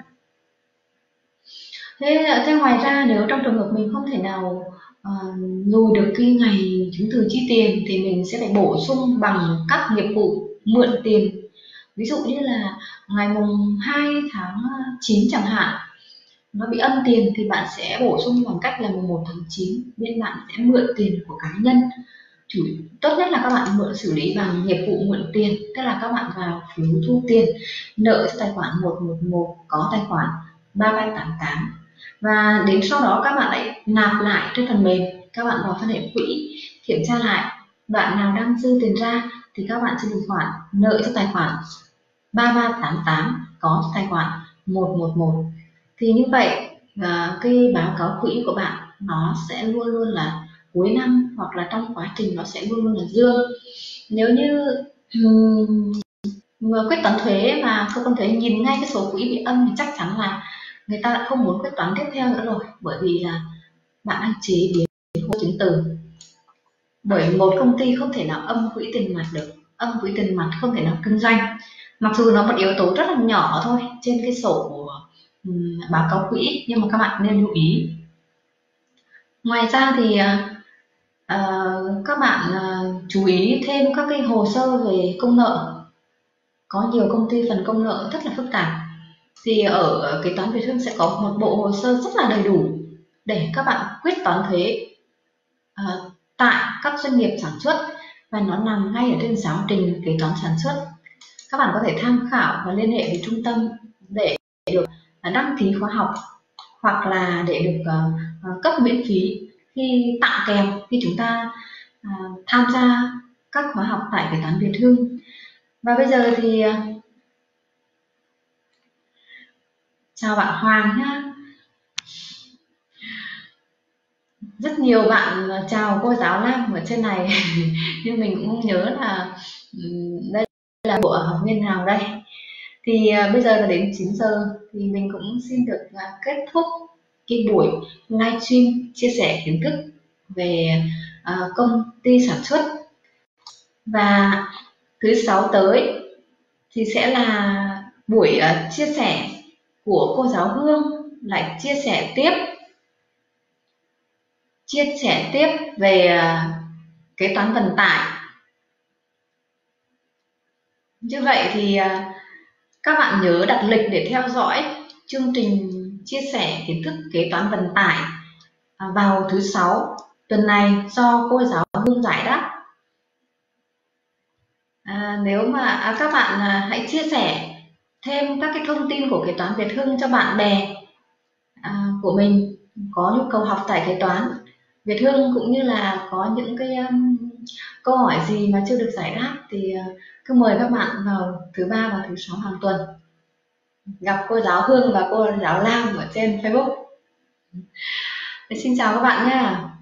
Thế, thế ngoài ra nếu trong trường hợp mình không thể nào uh, lùi được cái ngày chứng từ chi tiền thì mình sẽ phải bổ sung bằng các nghiệp vụ mượn tiền. Ví dụ như là ngày mùng hai tháng chín chẳng hạn, nó bị âm tiền thì bạn sẽ bổ sung bằng cách là mùng một tháng chín bên bạn sẽ mượn tiền của cá nhân. Chủ, tốt nhất là các bạn mượn xử lý bằng nghiệp vụ mượn tiền, tức là các bạn vào phiếu thu tiền nợ cho tài khoản một một một có tài khoản ba ba tám tám, và đến sau đó các bạn lại nạp lại trên phần mềm, các bạn vào phân hệ quỹ kiểm tra lại đoạn nào đang dư tiền ra thì các bạn sẽ điều khoản nợ cho tài khoản ba ba tám tám có tài khoản một một một. Thì như vậy cái báo cáo quỹ của bạn nó sẽ luôn luôn là cuối năm hoặc là trong quá trình nó sẽ luôn luôn là dương. Nếu như quyết toán thuế mà cơ quan thuế nhìn ngay cái số quỹ bị âm thì chắc chắn là người ta đã không muốn quyết toán tiếp theo nữa rồi, bởi vì là bạn đang chế biến hồ chứng từ. Bởi một công ty không thể nào âm quỹ tiền mặt được, âm quỹ tiền mặt không thể nào kinh doanh, mặc dù nó một yếu tố rất là nhỏ thôi trên cái sổ um, báo cáo quỹ, nhưng mà các bạn nên lưu ý. Ngoài ra thì uh, các bạn uh, chú ý thêm các cái hồ sơ về công nợ. Có nhiều công ty phần công nợ rất là phức tạp, thì ở kế toán Việt Hương sẽ có một bộ hồ sơ rất là đầy đủ để các bạn quyết toán thuế uh, tại các doanh nghiệp sản xuất, và nó nằm ngay ở trên giáo trình kế toán sản xuất. Các bạn có thể tham khảo và liên hệ với trung tâm để được đăng ký khóa học, hoặc là để được uh, cấp miễn phí khi tặng kèm khi chúng ta uh, tham gia các khóa học tại kế toán Việt Hương. Và bây giờ thì uh, chào bạn Hoàng nhá. Rất nhiều bạn chào cô giáo Lam ở trên này nhưng mình cũng không nhớ là đây là của học viên nào đây. Thì uh, bây giờ là đến chín giờ thì mình cũng xin được uh, kết thúc cái buổi livestream chia sẻ kiến thức về uh, công ty sản xuất. Và thứ sáu tới thì sẽ là buổi uh, chia sẻ của cô giáo Hương, lại chia sẻ tiếp chia sẻ tiếp về uh, kế toán vận tải. Như vậy thì uh, các bạn nhớ đặt lịch để theo dõi chương trình chia sẻ kiến thức kế toán vận tải uh, vào thứ sáu tuần này do cô giáo Hương giải đáp. À, nếu mà à, các bạn à, hãy chia sẻ thêm các cái thông tin của kế toán Việt Hương cho bạn bè à, của mình có nhu cầu học tại kế toán Việt Hương, cũng như là có những cái um, câu hỏi gì mà chưa được giải đáp thì uh, cứ mời các bạn vào thứ ba và thứ sáu hàng tuần gặp cô giáo Hương và cô giáo Lam ở trên Facebook. Xin chào các bạn nha.